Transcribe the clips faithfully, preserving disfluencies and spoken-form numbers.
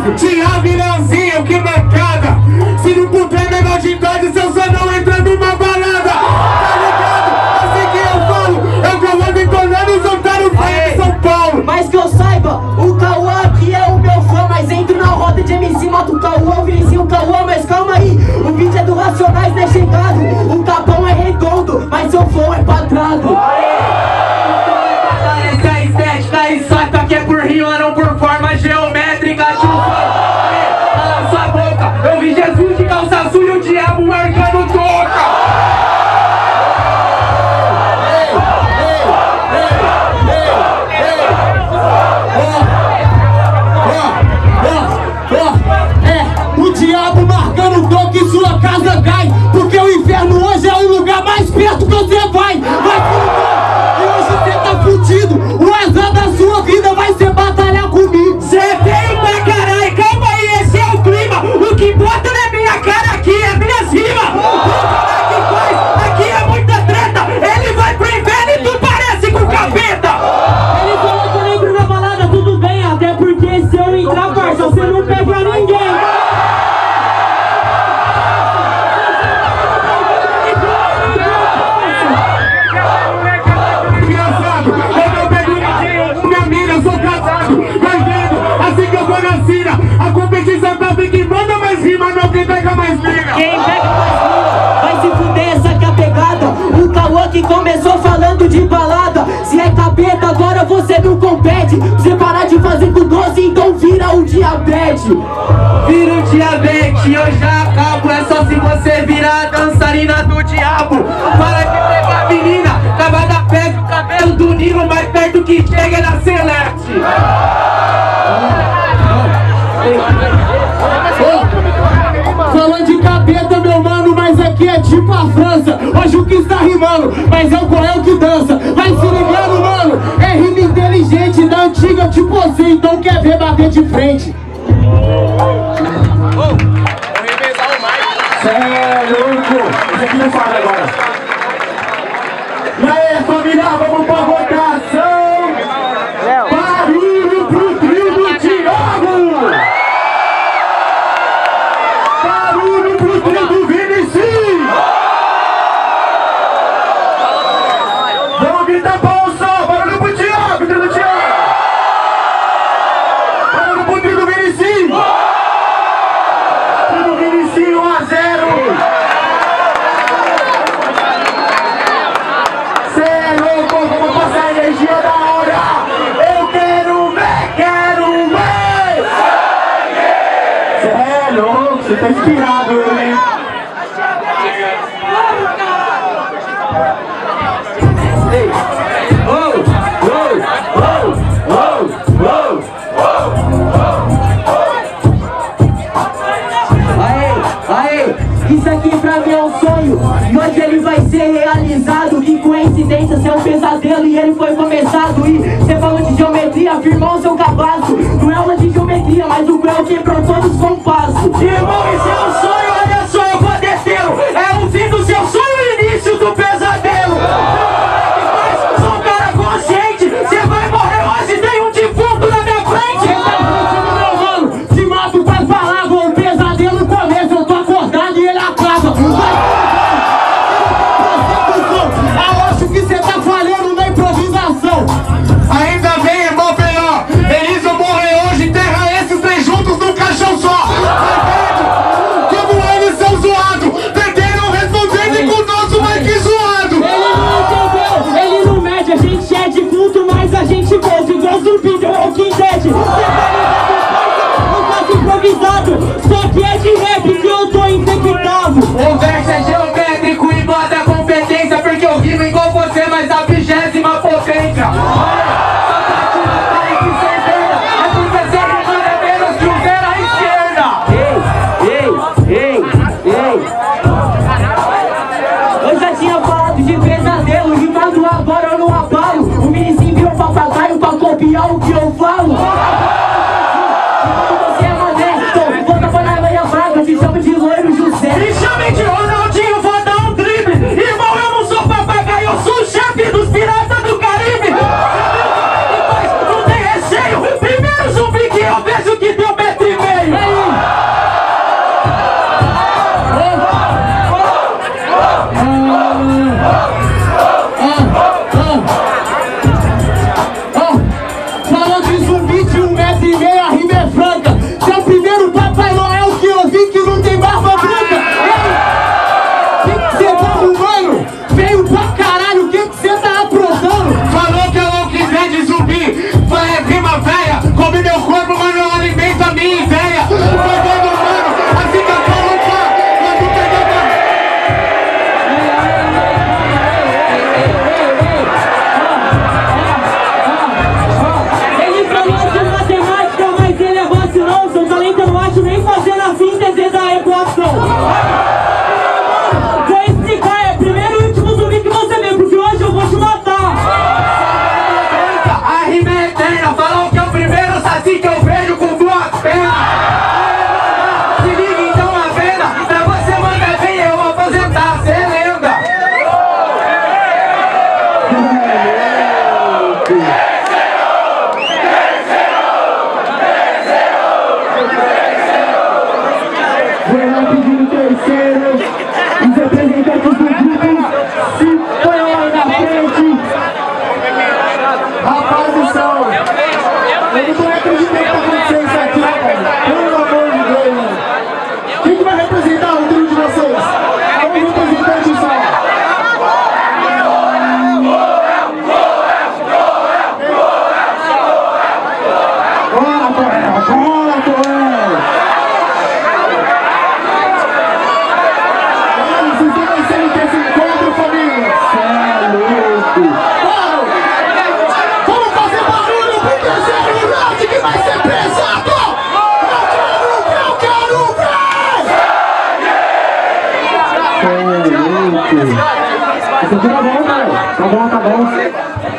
Tiago e Leãozinho, que bancada. Se não puder menor de idade, seu só não entra numa balada. Tá ligado? Assim que eu falo, eu que vou detonando os otários de São Paulo. Mas que eu saiba, o Cauã aqui é o meu fã. Mas entro na roda de M C, mato o Cauã, vizinho o Cauã. Mas calma aí, o vídeo é do Racionais, não é chegado. O capão é redondo, mas seu flow é quadrado. Essa estética e saca que é por rima, não por forma geométrica. Cala sua boca, eu vi Jesus de calça azul e o diabo marcando toca. O diabo marcando toque e sua casa cai. Porque o inferno hoje é o lugar mais perto que você vai. Vai e hoje você tá fudido. O azar da sua vida vai ser batalhar comigo. Cê veio pra caralho, calma aí, esse é o clima. O que bota na minha cara aqui é minhas rimas. O que faz aqui é muita treta. Ele vai pro inferno e tu parece com o capeta. Ele falou que eu entro na balada, tudo bem. Até porque se eu entrar, parça, você não pega ninguém. A competição tá bem que manda mais rima, não quem pega mais liga. Quem pega mais rima vai se fuder, essa que é a pegada. O Cauã que começou falando de balada. Se é capeta, agora você não compete. Você parar de fazer com doze, então vira o diabetes. Vira o diabetes, eu já acabo. É só se você virar a dançarina do diabo. Para de pegar a menina, cavada pega o cabelo do Nilo. Mais perto que chega é na Celeste. Falando de capeta, meu mano, mas aqui é tipo a França. Hoje o que está rimando, mas é o Coel que dança. Vai se ligando, mano, é rima inteligente da antiga tipo você, então quer ver bater de frente. Cê é louco, esse aqui não fala agora. E aí, família, vamos pra votação. Barulho pro trio do Thiago. Barulho pro trio do Vinicius! Vamos gritar para o sol! Barulho pro Thiago! Trio do Thiago! Barulho pro trio do Vinicius! Trio do Vinicius um a zero! Cê é louco! Vamos passar a energia da hora! Eu quero ver! Quero ver! Cê é louco! Você tá inspirado, hein? Ei! Oh! Oh! Oh! Oh! Oh! Aê, aê, isso aqui pra mim é um sonho. E hoje ele vai ser realizado. Que coincidência, você é um pesadelo e ele foi começado. E você falou de geometria, firmou o seu cabaço. Não é uma de geometria, mas o Coel quebrou todos os compassos. Irmão, esse é um sonho, olha só, eu vou descê-lo. É o fim do seu sonho e o início do pesadelo. Sou um cara consciente, você vai morrer hoje, tem um defunto na minha frente. Meu mano, te mato com as palavras. O pesadelo começa, eu tô acordado e ele acaba. Acho que você tá falhando na improvisação. Ainda bem, irmão Penhó. Eles vão morrer hoje, enterra esses três juntos no caixão. Eu não tô acreditando que tá acontecendo isso aqui, cara. Pelo amor de Deus, mano. Quem que vai representar o trio de vocês? Qual o representante só? Bora, Coel! Bora, Coel! Olha, vocês estão pensando que esse encontro, família? Cê é louco! Bora! Vamos fazer barulho pro terceiro round que vai ser pesado! Eu quero, eu quero ver! Cê é louco! Isso aqui tá bom, cara? Tá bom, tá bom.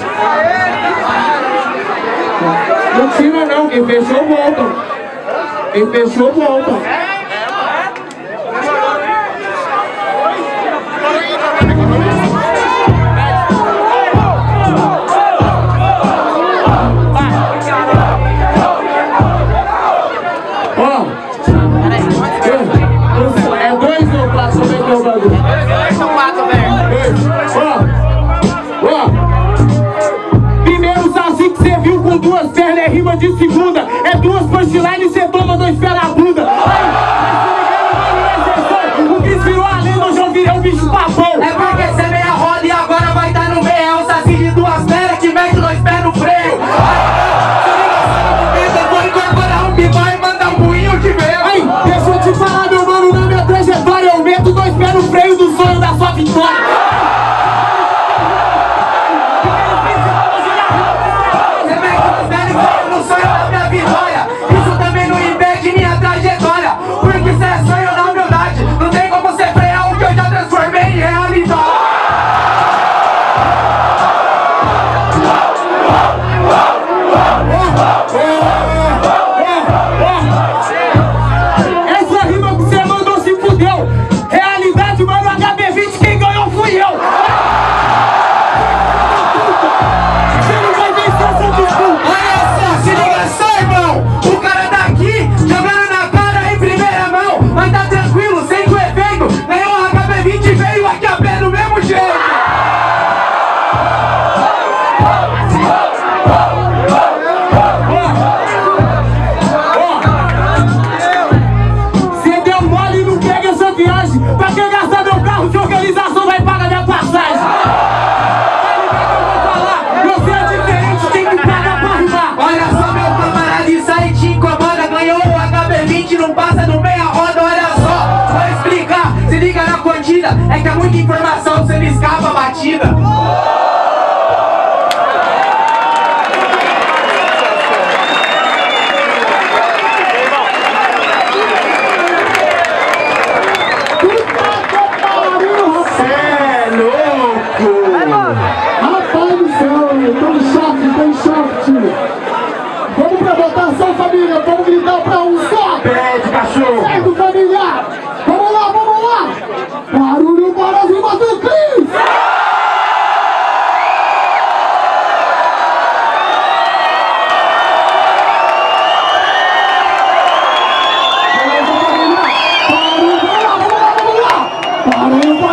Não tira não, quem fechou volta. Quem fechou volta. Ó, é dois ou quatro? Como é que é o bagulho? Dois ou quatro, velho. Ó, ó. Primeiro salsi que você viu com duas pernas é rima de segunda. É duas punchlines e você toma dois pés na bunda. O que virou a lenda, hoje eu virei um bicho papão. É porque você meia roda e agora vai dar no meio. É um saci de duas pernas que mete dois pés no freio. Eu vou incorporar um bibó e mandar um punho de meu. Aí, deixa eu te falar, meu mano, na minha trajetória eu meto dois pés no freio do sonho da sua vitória. No sonho da minha vitória, isso também não impede minha trajetória. Porque isso é sonho na humildade. Não tem como você frear o que eu já transformei em realidade. Essa rima que você mandou se fudeu. Realidade, mano, H B vinte quem ganhou fui eu. Você não vai vencer essa disputa. Olha só, se liga só, irmão. O cara daqui jogando na cara em primeira mão. Mas tá tranquilo, sem o efeito. Ganhou o H B vinte e veio aqui a pé do mesmo jeito. Você deu mole e não pega essa viagem. Pra que gastar meu carro de organização vai pagar minha passagem? Você é diferente, tem que pagar pra rimar. Olha só, meu camarada, isso aí te incomoda. Ganhou o H B vinte, não passa no meia roda. Olha só, vou explicar. Se liga na contida, é que é muita informação, você não escapa a batida. Cê é louco! Rapaz do céu, tô em choque, tô em choque. Vamos pra votação, família, vamos gritar pra um só! Pede, cachorro! Certo, família! Vamos lá, vamos lá! Barulho para as rimas do Cris! Vamos lá, vamos lá, vamos lá! Barulho